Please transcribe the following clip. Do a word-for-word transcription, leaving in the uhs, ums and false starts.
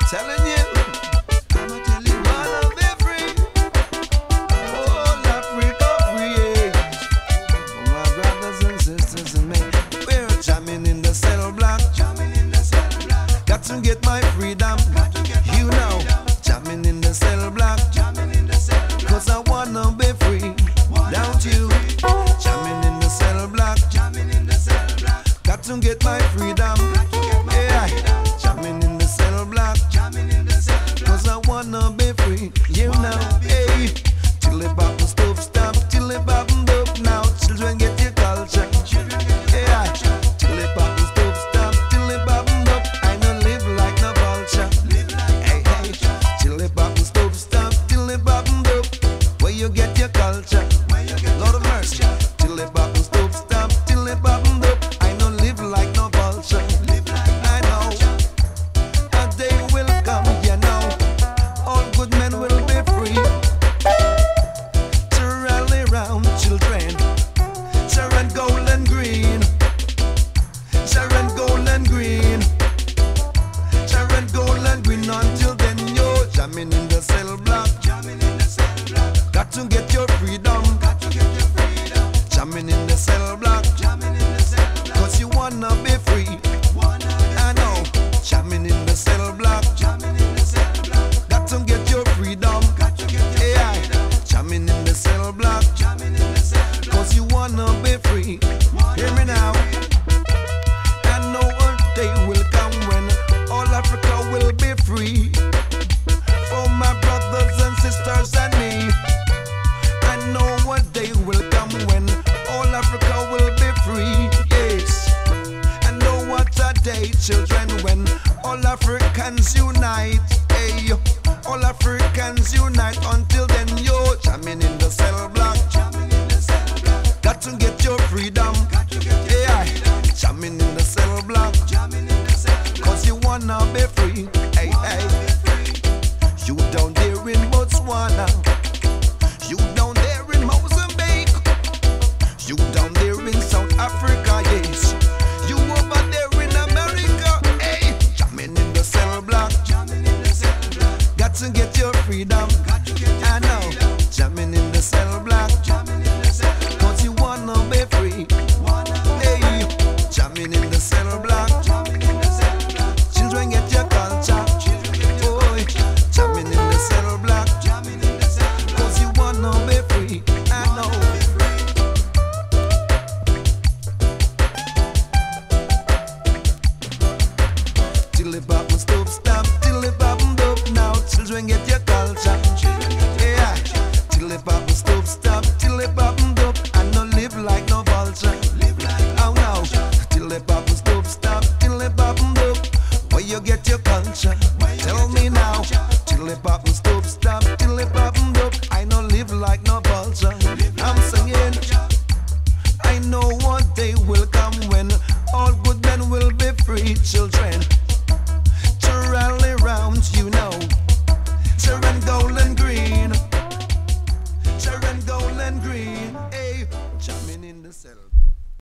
Telling you, I'ma tell you, wanna be free. All Africa free. For my brothers and sisters and me, we're jamming in the cell block. Got to get my freedom. You know, jamming in the cell block. Cause I wanna be free. Don't you? Jamming in the cell block. Got to get my freedom. Yeah, jamming in the cell block. Cause I wanna be free. You know, hey. Till the bop and stop, stop. Till the bop and up now. Children get your culture. Yeah, till the bop and stop, stop. Till the bop and up. I don't live like no vulture. Hey, hey. Till the bop and stop, stop. Till the bop and up. Where you get your culture? Lord of mercy. Till the bop and stop, stop. Till the bop and up. I don't live like no vulture. I know a day will come, you know. All good men will be free to rally round children. Sharon gold and green. Sharon gold and green. Sharon gold and green. Until then, you're jamming in the cell block. Got to get your freedom. Jamming in the cell block. Cause you wanna be free. I know. Jamming in the cell block. Got to get your freedom. Yeah. Jamming in the cell block. Cause you wanna be free. Hear me now. I know a day will come when all Africa will be free. For my brothers and sisters and me. I know one day will come when all Africa will be free. Yes. I know what a day, children, when all Africans unite. Hey, all Africans unite. Until then, you're jamming in the cell block. Got to get your freedom. Yeah, jamming in the cell block. Cause you wanna be free.